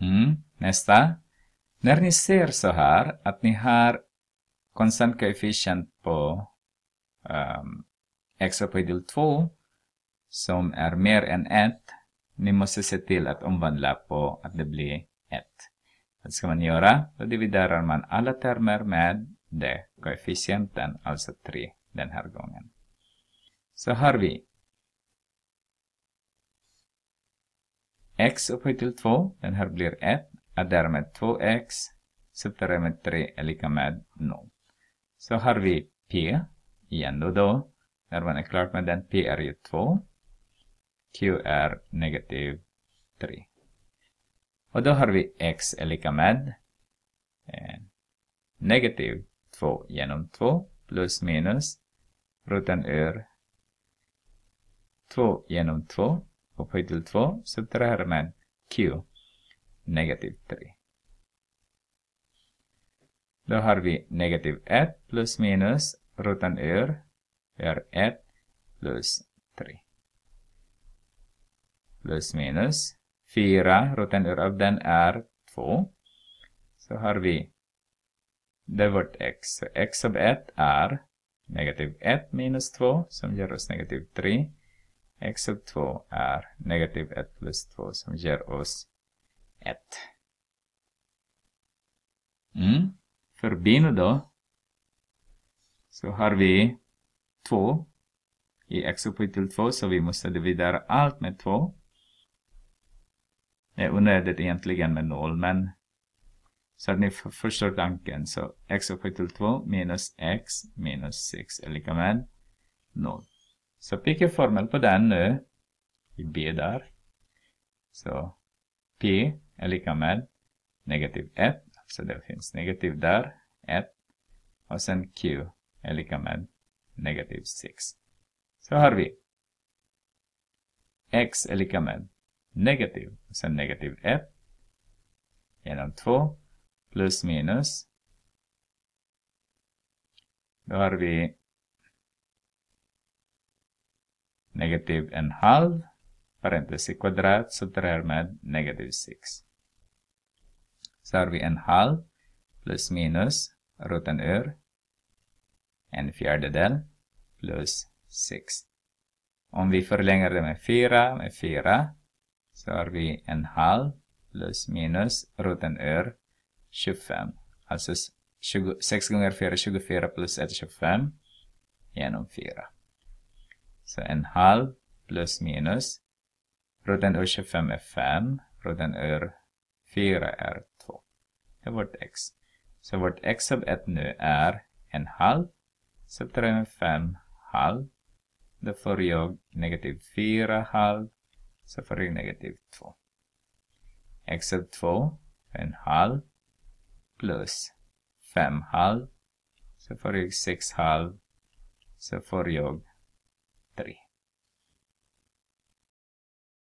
Nästa. När ni ser så här att ni har konstant koefficient på x upphöjt till 2 som är mer än 1. Ni måste se till att omvandla på att det blir 1. Vad ska man göra? Då dividerar man alla termer med det koefficienten, alltså 3 den här gången. Så har vi x upphöjt till 2, den här blir 1, adderar med 2x, subtraherar med 3 är lika med 0. Så har vi p, igen då, när man är klart med den, p är ju 2, q är negativ 3. Och då har vi x är lika med negativ 2 genom 2 plus minus roten ur 2 genom 2 upphöjt till 2 subtraherar med q negativ 3. Då har vi negativ 1 plus minus roten ur är 1 plus 3. Plus minus 4, roten ur av den är 2. Så har vi det vårt x. Så x av 1 är negativ 1 minus 2 som ger oss negativ 3. X av 2 är negativ 1 plus 2 som ger oss 1. Förbi nu då. Så har vi 2 i x upphöjt till 2, så vi måste dividera allt med 2. Det är onödigt egentligen med 0, men så att ni förstår tanken. Så x upphöjt till 2 minus x minus 6 är lika med 0. Så pick formel på den nu i b där. Så p är lika med negativ 1. Så det finns negativ där, 1. Och sen q är lika med negativ 6. Så har vi x är lika med negativ, och sen negativ 1 genom 2 plus minus. Då har vi negativ 1/2 parentes kvadrat subtraherar med negativ 6. Så har vi 1/2 plus minus roten ur 1/4 plus 6. Om vi förlänger det med 4 så har vi 1/2 plus minus roten ur 25. Alltså 6 gånger 4 är 24 plus 1 är 25 genom 4. Så 1/2 plus minus roten ur 25 är 5. Roten ur 4 är 2. Det är vårt x. Så vårt x av 1 nu är 1/2. Subtraherar med 5/2. Då får jag negativ 4/2. Så får jag negativ 2. X av 2 är 1/2 plus 5/2. Så får jag 6/2. Så får jag 3.